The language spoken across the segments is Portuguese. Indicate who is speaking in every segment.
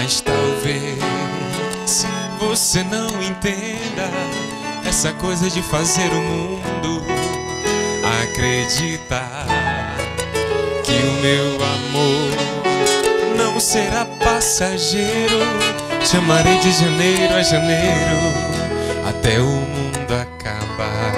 Speaker 1: Mas talvez você não entenda essa coisa de fazer o mundo acreditar que o meu amor não será passageiro. Te amarei de janeiro a janeiro até o mundo acabar.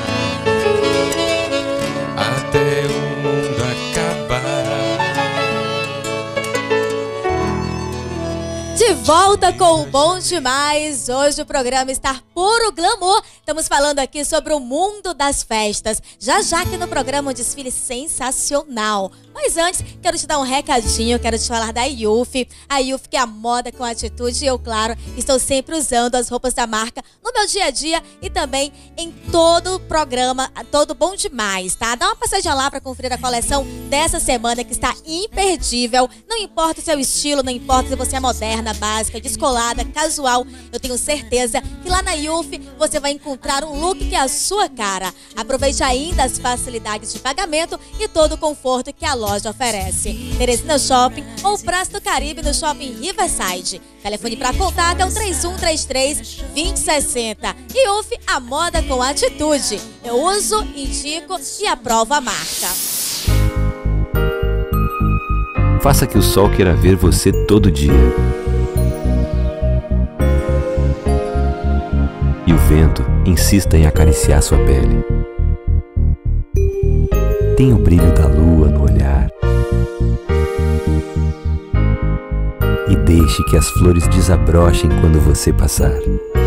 Speaker 1: Até o mundo acabar.
Speaker 2: De volta com o Bom Demais. Hoje o programa está puro glamour. Estamos falando aqui sobre o mundo das festas. Já aqui no programa um desfile sensacional. Mas antes, quero te dar um recadinho, quero te falar da Yuf. A Yuf, que é a moda com atitude. E eu, claro, estou sempre usando as roupas da marca no meu dia a dia e também em todo o programa, todo Bom Demais, tá? Dá uma passadinha lá para conferir a coleção dessa semana que está imperdível. Não importa o seu estilo, não importa se você é moderna, básica, descolada, casual. Eu tenho certeza que lá na Yuf você vai encontrar um look que é a sua cara. Aproveite ainda as facilidades de pagamento e todo o conforto que a loja oferece. Teresina Shopping ou Praça do Caribe no Shopping Riverside. Telefone para contato é o 3133-2060. Yuf, a moda com atitude. Eu uso, indico e aprovo a marca.
Speaker 3: Faça que o sol queira ver você todo dia. E o vento insista em acariciar sua pele. Tem o brilho da lua no olhar. E deixe que as flores desabrochem quando você passar.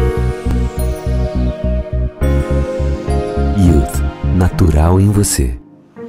Speaker 3: Youth, natural em você.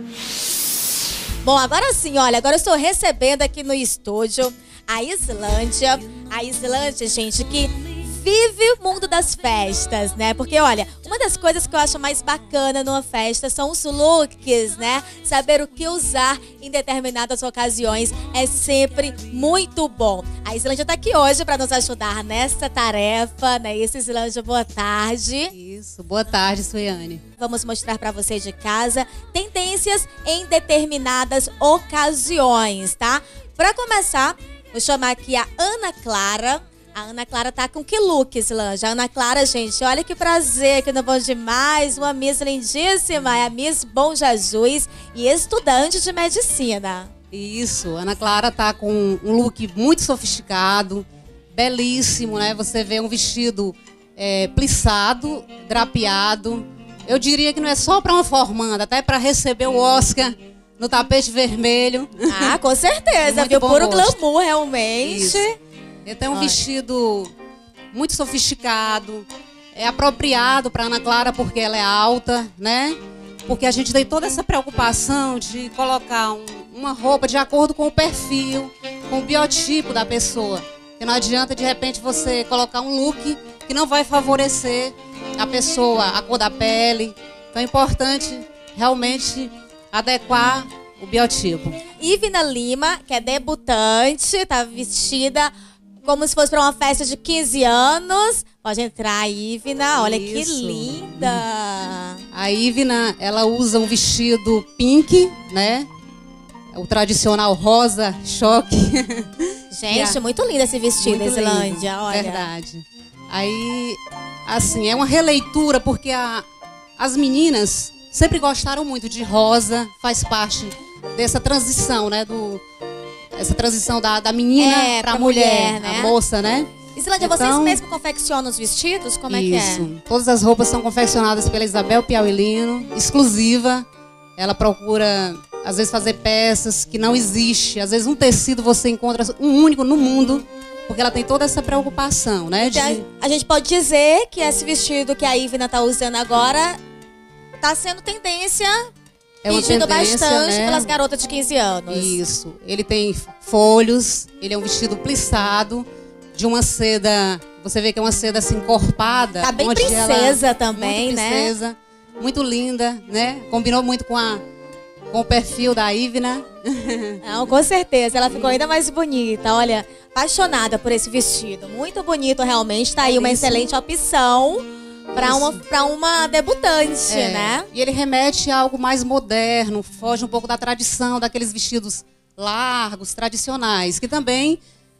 Speaker 2: Bom, agora sim, olha, agora eu estou recebendo aqui no estúdio a Islândia. A Islândia, gente, que vive o mundo das festas, né? Porque, olha, uma das coisas que eu acho mais bacana numa festa são os looks, né? Saber o que usar em determinadas ocasiões é sempre muito bom. A Islândia tá aqui hoje para nos ajudar nessa tarefa, né? Isso, Islândia, boa tarde.
Speaker 4: Isso, boa tarde, Suiane.
Speaker 2: Vamos mostrar para você de casa tendências em determinadas ocasiões, tá? Para começar, vou chamar aqui a Ana Clara. A Ana Clara tá com que look, Islândia? A Ana Clara, gente, olha que prazer aqui no Bom Demais. Uma Miss lindíssima, é a Miss Bom Jesus e estudante de medicina.
Speaker 4: Isso, Ana Clara tá com um look muito sofisticado, belíssimo, né? Você vê um vestido plissado, drapeado. Eu diria que não é só para uma formanda, até para receber o Oscar no tapete vermelho.
Speaker 2: Ah, com certeza, viu? Puro glamour, realmente.
Speaker 4: Isso. Ele tem um vestido muito sofisticado, é apropriado para Ana Clara porque ela é alta, né? Porque a gente tem toda essa preocupação de colocar uma roupa de acordo com o perfil, com o biotipo da pessoa. Porque não adianta, de repente, você colocar um look que não vai favorecer a pessoa, a cor da pele. Então é importante realmente adequar o biotipo.
Speaker 2: Ivna Lima, que é debutante, tá vestida como se fosse para uma festa de 15 anos. Pode entrar, Ivna. Olha que linda.
Speaker 4: A Ivna, ela usa um vestido pink, né? O tradicional rosa choque.
Speaker 2: Gente, muito lindo esse vestido, Islândia. Olha.
Speaker 4: Verdade. Aí, assim, é uma releitura porque as meninas sempre gostaram muito de rosa. Faz parte dessa transição, né? Essa transição da menina para a mulher, né? A moça, né?
Speaker 2: Islândia, então, vocês mesmos confeccionam os vestidos? Como é que é?
Speaker 4: Isso. Todas as roupas são confeccionadas pela Isabel Piauilino, exclusiva. Ela procura, às vezes, fazer peças que não existem. Às vezes, um tecido você encontra um único no mundo, porque ela tem toda essa preocupação, né?
Speaker 2: Então, a gente pode dizer que esse vestido que a Ivna tá usando agora tá sendo tendência... pedido bastante, né? Pelas garotas de 15 anos.
Speaker 4: Isso. Ele tem folhos, ele é um vestido plissado, de uma seda, você vê que é uma seda assim encorpada.
Speaker 2: Tá bem princesa também,
Speaker 4: muito
Speaker 2: né?
Speaker 4: Princesa, muito linda, né? Combinou muito com o perfil da Ivna.
Speaker 2: Não, com certeza. Ela ficou ainda mais bonita. Olha, apaixonada por esse vestido. Muito bonito, realmente. Tá aí uma excelente opção para uma debutante, né?
Speaker 4: E ele remete a algo mais moderno, foge um pouco da tradição, daqueles vestidos largos, tradicionais, que também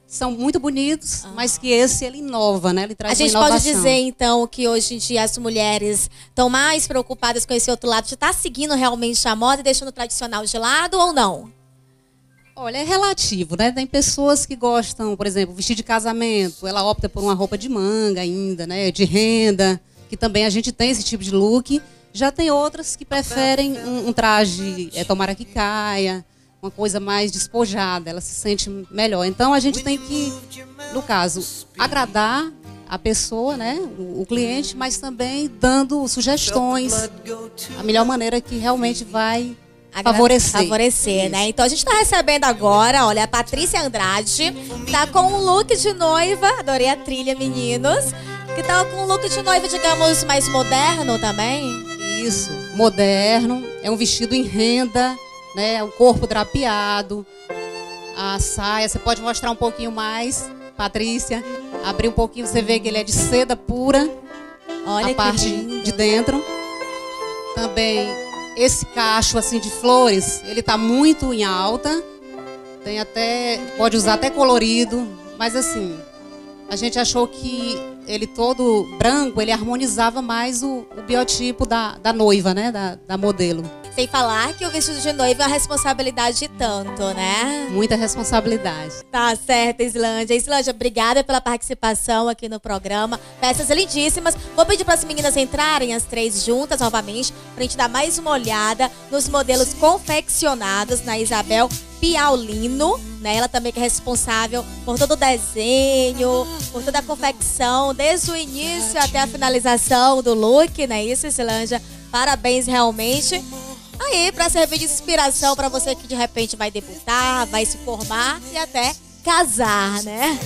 Speaker 4: são muito bonitos, mas que esse ele inova, né? Ele traz
Speaker 2: A gente
Speaker 4: uma inovação.
Speaker 2: pode dizer, então, que hoje em dia as mulheres estão mais preocupadas com esse outro lado, de estar seguindo realmente a moda e deixando o tradicional de lado ou não?
Speaker 4: Olha, é relativo, né? Tem pessoas que gostam, por exemplo, vestir de casamento, ela opta por uma roupa de manga ainda, né? De renda, que também a gente tem esse tipo de look. Já tem outras que preferem um traje, tomara que caia, uma coisa mais despojada, ela se sente melhor. Então a gente tem que, no caso, agradar a pessoa, né, o cliente, mas também dando sugestões, a melhor maneira que realmente vai favorecer, né? Então a gente está recebendo agora, olha, a Patrícia Andrade, tá com um look de noiva, adorei a trilha, meninos, que tá com um look de noiva, digamos, mais moderno também. Isso, moderno, é um vestido em renda, né? O corpo drapeado, a saia, você pode mostrar um pouquinho mais, Patrícia, abrir um pouquinho, você vê que ele é de seda pura,
Speaker 2: olha
Speaker 4: a parte
Speaker 2: lindo.
Speaker 4: de dentro. Também esse cacho assim de flores, ele tá muito em alta, tem até, pode usar até colorido, mas assim, a gente achou que ele todo branco, ele harmonizava mais o biotipo da noiva, né, da modelo.
Speaker 2: Sem falar que o vestido de noiva é uma responsabilidade de tanto, né?
Speaker 4: Muita responsabilidade.
Speaker 2: Tá certo, Islândia. Islândia, obrigada pela participação aqui no programa. Peças lindíssimas. Vou pedir para as meninas entrarem as três juntas novamente, pra gente dar mais uma olhada nos modelos confeccionados na Isabel Piaulino, né? Ela também que é responsável por todo o desenho, por toda a confecção, desde o início até a finalização do look, né? Isso, Islândia, parabéns realmente. Aí, para servir de inspiração para você que de repente vai debutar, vai se formar e até casar, né?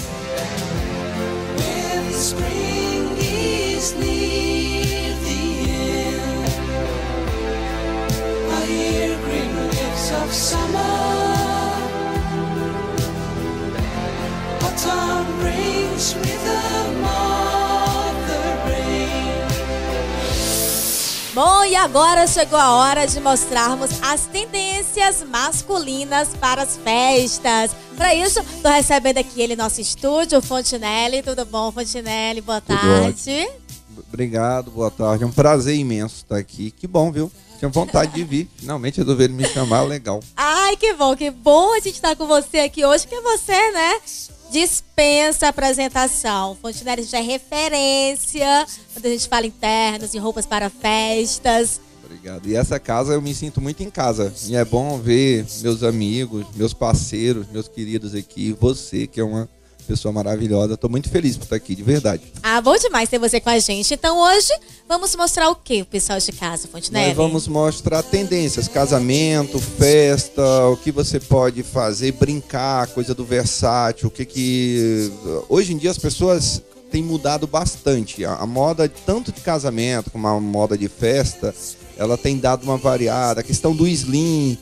Speaker 2: Bom, e agora chegou a hora de mostrarmos as tendências masculinas para as festas. Para isso, estou recebendo aqui ele no nosso estúdio, o Fontinelli. Tudo bom, Fontinelli? Boa tarde.
Speaker 5: Obrigado, boa tarde. É um prazer imenso estar aqui. Que bom, viu? Tinha vontade de vir. Finalmente resolveram me chamar, legal.
Speaker 2: Ai, que bom a gente estar com você aqui hoje, porque você, né, dispensa apresentação. Fontinelli já é referência quando a gente fala em ternos, em roupas para festas.
Speaker 5: Obrigado. E essa casa eu me sinto muito em casa. E é bom ver meus amigos, meus parceiros, meus queridos aqui. Você, que é uma pessoa maravilhosa. Estou muito feliz por estar aqui, de verdade.
Speaker 2: Ah, bom demais ter você com a gente. Então hoje vamos mostrar o que, o pessoal de casa, Fontinelli?
Speaker 5: Nós vamos mostrar tendências, casamento, festa, o que você pode fazer, brincar, coisa do versátil, Hoje em dia as pessoas têm mudado bastante. A moda, tanto de casamento como a moda de festa, ela tem dado uma variada. A questão do slim,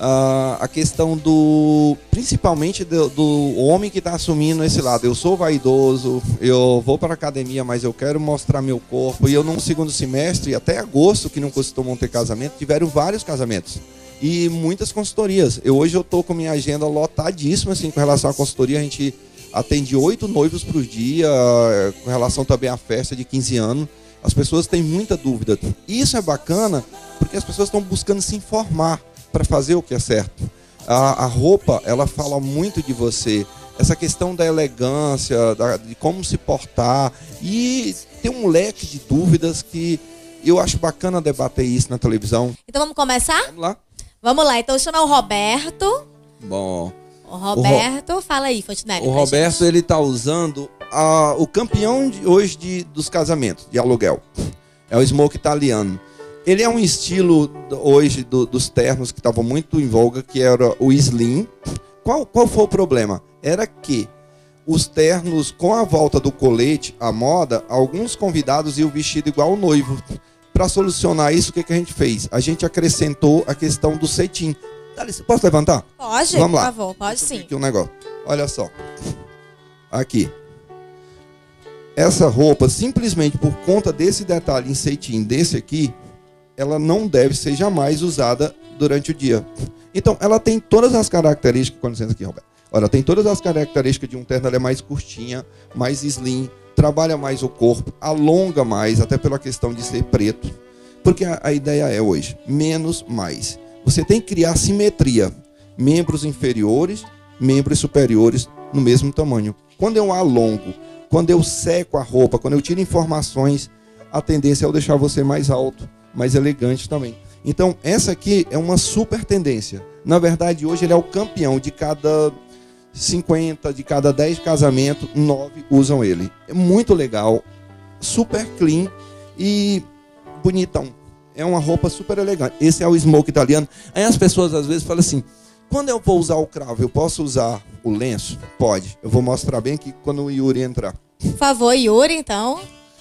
Speaker 5: a questão principalmente do homem que está assumindo esse lado. Eu sou vaidoso, eu vou para a academia, mas eu quero mostrar meu corpo. E eu, no segundo semestre, até agosto, que não costumam ter casamento, tiveram vários casamentos. E muitas consultorias. Hoje eu estou com minha agenda lotadíssima, assim, com relação à consultoria. A gente atende 8 noivos por dia, com relação também à festa de 15 anos. As pessoas têm muita dúvida. Isso é bacana, porque as pessoas estão buscando se informar para fazer o que é certo. A roupa, ela fala muito de você. Essa questão da elegância, de como se portar. E tem um leque de dúvidas que eu acho bacana debater isso na televisão.
Speaker 2: Então vamos começar?
Speaker 5: Vamos lá?
Speaker 2: Vamos lá, então chama o Roberto.
Speaker 5: Bom,
Speaker 2: O Roberto, fala aí, Fontinelli.
Speaker 5: o Roberto, ele tá usando o campeão hoje dos casamentos, de aluguel. É o smoke italiano. Ele é um estilo hoje dos ternos que estavam muito em voga, que era o slim. Qual foi o problema? Era que os ternos, com a volta do colete, a moda, alguns convidados iam vestido igual o noivo. Para solucionar isso, o que a gente fez? A gente acrescentou a questão do cetim. Posso levantar?
Speaker 2: Pode,
Speaker 5: vamos lá.
Speaker 2: Por favor, pode sim.
Speaker 5: Aqui um negócio. Olha só. Aqui. Essa roupa, simplesmente por conta desse detalhe em cetim desse aqui, ela não deve ser jamais usada durante o dia. Então, ela tem todas as características... Com licença aqui, Roberto. Olha, tem todas as características de um terno, ela é mais curtinha, mais slim, trabalha mais o corpo, alonga mais, até pela questão de ser preto. Porque a ideia é hoje, menos mais. Você tem que criar simetria, membros inferiores, membros superiores no mesmo tamanho. Quando eu alongo, quando eu seco a roupa, quando eu tiro informações, a tendência é eu deixar você mais alto, mais elegante também. Então, essa aqui é uma super tendência. Na verdade, hoje ele é o campeão. De cada 50, de cada 10 casamentos, 9 usam ele. É muito legal, super clean e bonitão. É uma roupa super elegante. Esse é o smoke italiano. Aí as pessoas às vezes falam assim, quando eu vou usar o cravo, eu posso usar o lenço? Pode. Eu vou mostrar bem aqui quando o Yuri entrar.
Speaker 2: Por favor, Yuri, então.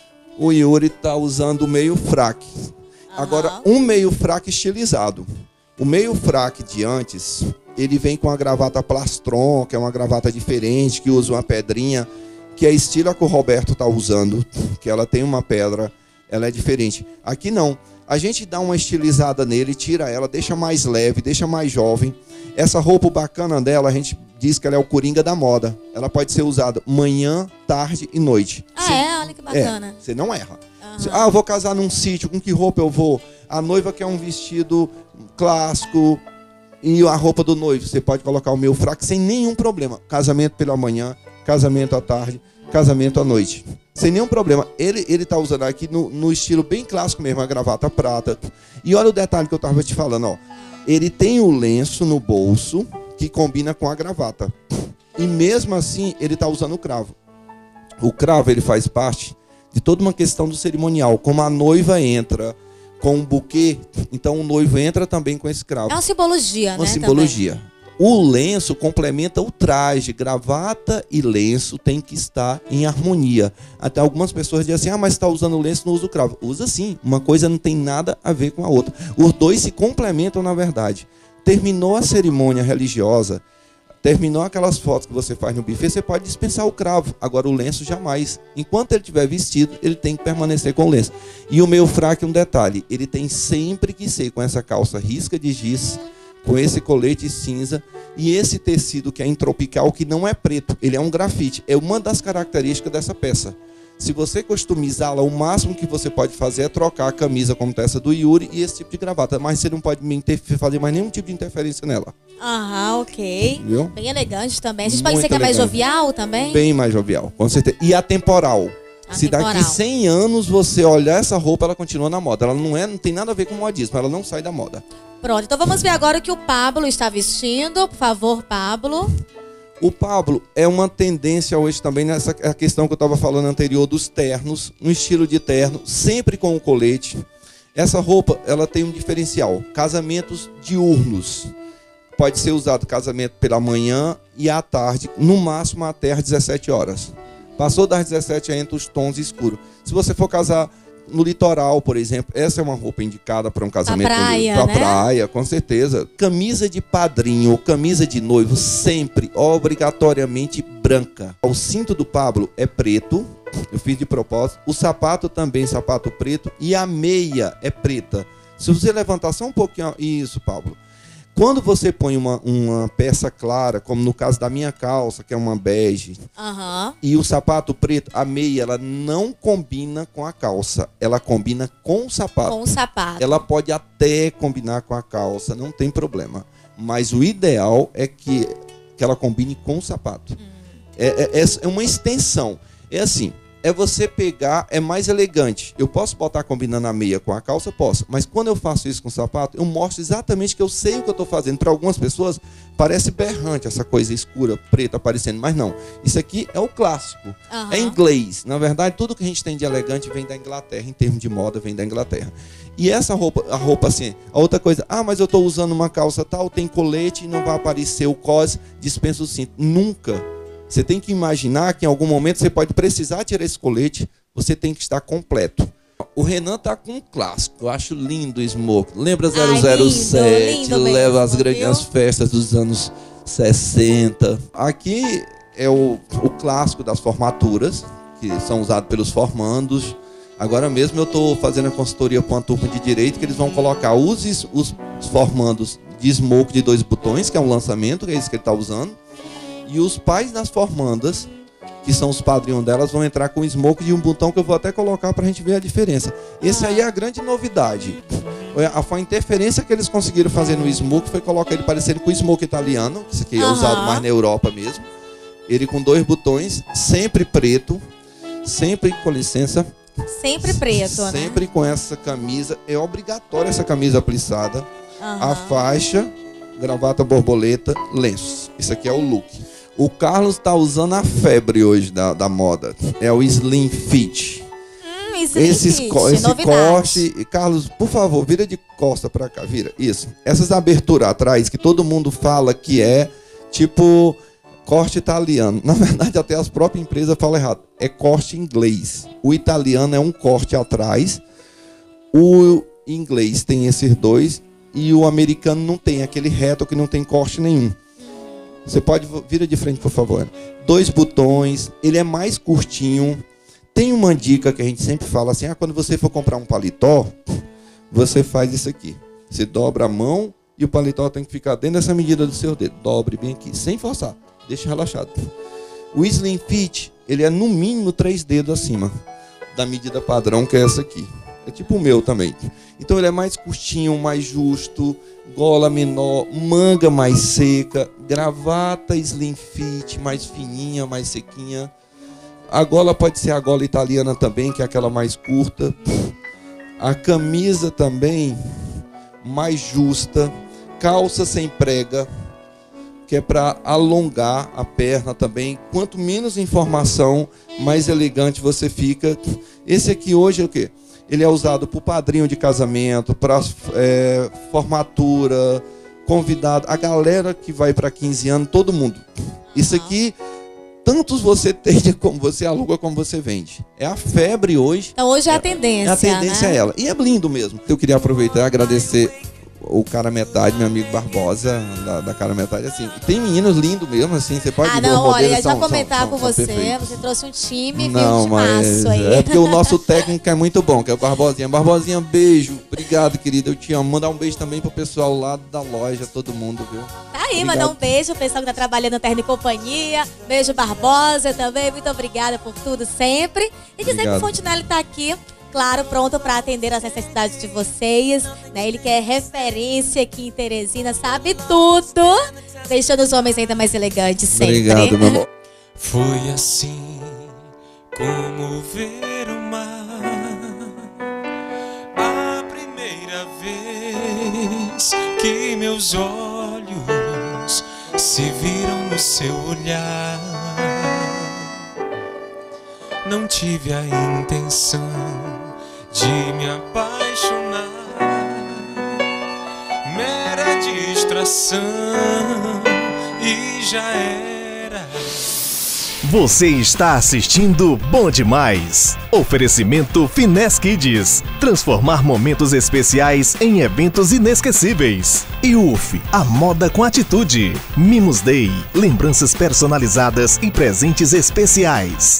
Speaker 5: O Yuri está usando o meio fraque. Agora, um meio fraque estilizado. O meio fraque de antes, ele vem com a gravata plastron, que é uma gravata diferente, que usa uma pedrinha, que é estilo a que o Roberto está usando, que ela tem uma pedra, ela é diferente. Aqui não. A gente dá uma estilizada nele, tira ela, deixa mais leve, deixa mais jovem. Essa roupa bacana dela, a gente diz que ela é o coringa da moda. Ela pode ser usada manhã, tarde e noite.
Speaker 2: Olha que bacana.
Speaker 5: Você não erra. Eu vou casar num sítio, com que roupa eu vou? A noiva quer um vestido clássico e a roupa do noivo. Você pode colocar o meu fraco sem nenhum problema. Casamento pela manhã, casamento à tarde, casamento à noite. Sem nenhum problema. Ele tá usando aqui no estilo bem clássico mesmo, a gravata prata. E olha o detalhe que eu tava te falando, ó. Ele tem o lenço no bolso que combina com a gravata. E mesmo assim, ele tá usando o cravo. O cravo, ele faz parte de toda uma questão do cerimonial. Como a noiva entra com um buquê, então o noivo entra também com esse cravo.
Speaker 2: É uma simbologia, né?
Speaker 5: Uma simbologia. Também. O lenço complementa o traje. Gravata e lenço tem que estar em harmonia. Até algumas pessoas dizem assim, mas está usando o lenço, não usa o cravo. Usa sim. Uma coisa não tem nada a ver com a outra. Os dois se complementam, na verdade. Terminou a cerimônia religiosa, terminou aquelas fotos que você faz no buffet, você pode dispensar o cravo. Agora o lenço jamais. Enquanto ele estiver vestido, ele tem que permanecer com o lenço. E o meu fraque, um detalhe, ele tem sempre que ser com essa calça risca de giz, com esse colete cinza e esse tecido que é em tropical, que não é preto, ele é um grafite. É uma das características dessa peça. Se você customizá-la, o máximo que você pode fazer é trocar a camisa como essa do Yuri e esse tipo de gravata, mas você não pode fazer mais nenhum tipo de interferência nela.
Speaker 2: Ok.
Speaker 5: Viu?
Speaker 2: Bem elegante também. A gente pode
Speaker 5: Muito
Speaker 2: dizer que é mais
Speaker 5: elegante.
Speaker 2: jovial também?
Speaker 5: Bem mais jovial, com certeza. E atemporal. Se daqui 100 anos você olhar essa roupa, ela continua na moda. Ela não tem nada a ver com modismo, ela não sai da moda.
Speaker 2: Pronto, então vamos ver agora o que o Pablo está vestindo. Por favor, Pablo.
Speaker 5: O Pablo é uma tendência hoje também nessa questão que eu estava falando anterior dos ternos, um estilo de terno, sempre com o colete. Essa roupa, ela tem um diferencial, casamentos diurnos. Pode ser usado casamento pela manhã e à tarde, no máximo até às 17 horas. Passou das 17, entra os tons escuros. Se você for casar no litoral, por exemplo, essa é uma roupa indicada para um casamento
Speaker 2: pra
Speaker 5: praia, com certeza. Camisa de padrinho ou camisa de noivo, sempre, obrigatoriamente branca. O cinto do Pablo é preto, eu fiz de propósito. O sapato também, sapato preto. E a meia é preta. Se você levantar só um pouquinho, isso, Pablo. Quando você põe uma peça clara, como no caso da minha calça, que é uma bege, e o sapato preto, a meia, ela não combina com a calça. Ela combina com o sapato.
Speaker 2: Com o sapato.
Speaker 5: Ela pode até combinar com a calça, não tem problema. Mas o ideal é que ela combine com o sapato. É uma extensão. É assim, é você pegar, é mais elegante. Eu posso botar combinando a meia com a calça? Posso. Mas quando eu faço isso com o sapato, eu mostro exatamente que eu sei o que eu estou fazendo. Para algumas pessoas, parece berrante essa coisa escura, preta aparecendo. Mas não. Isso aqui é o clássico. É inglês. Na verdade, tudo que a gente tem de elegante vem da Inglaterra. Em termos de moda, vem da Inglaterra. E essa roupa, a roupa assim, a outra coisa, mas eu estou usando uma calça tal, tem colete e não vai aparecer o cos, dispensa o cinto. Nunca. Você tem que imaginar que em algum momento você pode precisar tirar esse colete, você tem que estar completo. O Renan tá com um clássico, eu acho lindo o smoke. Lembra 007,
Speaker 2: lindo
Speaker 5: leva
Speaker 2: mesmo,
Speaker 5: as festas dos anos 60. Aqui é o clássico das formaturas, que são usados pelos formandos. Agora mesmo eu estou fazendo a consultoria com uma turma de direito, que eles vão colocar os formandos de smoke de 2 botões, que é um lançamento, que é isso que ele está usando. E os pais das formandas, que são os padrinhos delas, vão entrar com smoke de um botão que eu vou até colocar pra gente ver a diferença. Esse aí é a grande novidade. A interferência que eles conseguiram fazer no smoke foi colocar ele parecendo com o smoke italiano, que isso aqui é usado mais na Europa mesmo. Ele com 2 botões, sempre preto, sempre, com licença...
Speaker 2: Sempre preto, né?
Speaker 5: Sempre com essa camisa. É obrigatória essa camisa plissada. A faixa, gravata borboleta, lenços. Isso aqui é o look. O Carlos tá usando a febre hoje da moda. É o Slim Fit. Esse corte... Carlos, por favor, vira de costa pra cá. Vira, isso. Essas aberturas atrás, que todo mundo fala que é tipo... corte italiano. Na verdade, até as próprias empresas falam errado. É corte inglês. O italiano é um corte atrás. O inglês tem esses 2. E o americano não tem. Aquele reto que não tem corte nenhum. Você pode... Vira de frente, por favor. 2 botões. Ele é mais curtinho. Tem uma dica que a gente sempre fala assim. Quando você for comprar um paletó, você faz isso aqui. Você dobra a mão e o paletó tem que ficar dentro dessa medida do seu dedo. Dobre bem aqui, sem forçar. Deixa relaxado. O Slim Fit, ele é no mínimo 3 dedos acima da medida padrão, que é essa aqui. É tipo o meu também. Então ele é mais curtinho, mais justo, gola menor, manga mais seca, gravata Slim Fit, mais fininha, mais sequinha. A gola pode ser a gola italiana também, que é aquela mais curta. A camisa também, mais justa. Calça sem prega, que é para alongar a perna também. Quanto menos informação, mais elegante você fica. Esse aqui hoje é o quê? Ele é usado por padrinho de casamento, para formatura, convidado, a galera que vai para 15 anos, todo mundo. Isso aqui, tantos você tem como você aluga, como você vende. É a febre hoje.
Speaker 2: Então hoje é a tendência,
Speaker 5: a tendência, né? É ela. E é lindo mesmo. Eu queria aproveitar e agradecer o Cara Metade, meu amigo Barbosa, da Cara Metade, assim. Tem meninos lindos mesmo, assim, você pode ver os modelos.
Speaker 2: Olha, já comentar com você, você trouxe um time,
Speaker 5: não, mas
Speaker 2: aí.
Speaker 5: É porque o nosso técnico é muito bom, que é o Barbosinha. Barbosinha, beijo, obrigado, querido, eu te amo. Mandar um beijo também pro pessoal lá da loja, todo mundo, viu?
Speaker 2: Tá aí, mandar um beijo pro pessoal que tá trabalhando no Terno e Companhia, beijo Barbosa também, muito obrigada por tudo sempre. E dizer que o Fontinelli tá aqui, claro, pronto para atender as necessidades de vocês, né? Ele que é referência aqui em Teresina, sabe tudo, deixando os homens ainda mais elegantes sempre.
Speaker 5: Obrigado, meu amor.
Speaker 1: Foi assim como ver o mar, a primeira vez que meus olhos se viram no seu olhar. Não tive a intenção de me apaixonar, mera distração e já era.
Speaker 6: Você está assistindo Bom Demais. Oferecimento Finesse Kids. Transformar momentos especiais em eventos inesquecíveis. E UF, a moda com atitude. Mimos Day, lembranças personalizadas e presentes especiais.